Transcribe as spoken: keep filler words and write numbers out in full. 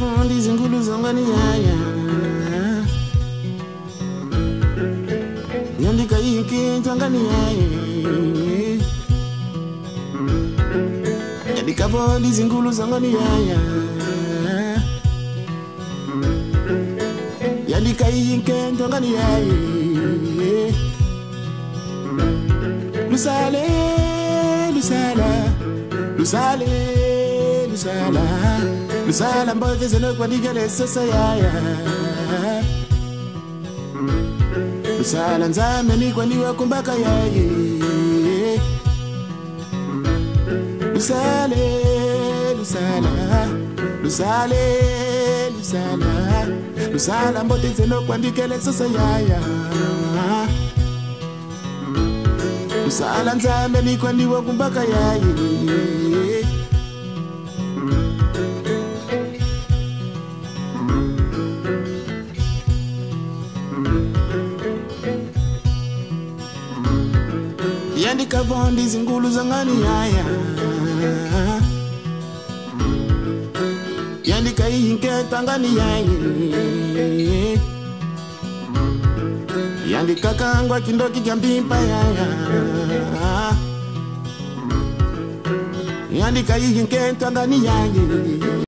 Ndikavundi zingulu zangani yaya Yandika yiki tangani yaya Ndikavundi zingulu zangani yaya Yandika yiki tangani yaya Lusale, lusala, lusale, lusala Lusala mbote zeno kwa nigale sasa yaya Lusala nzame ni kwa niwa kumbaka yaya Lusale, lusala, lusale, lusala Lusala mbote zeno kwa nigale sasa yaya Lusala nzame ni kwa niwa kumbaka yaya Yandika vondi zingulu zangani yaya Yandika yinke tangani yaya Yandika kangwa kindoki jambimpa yaya Yandika yinke tangani yaya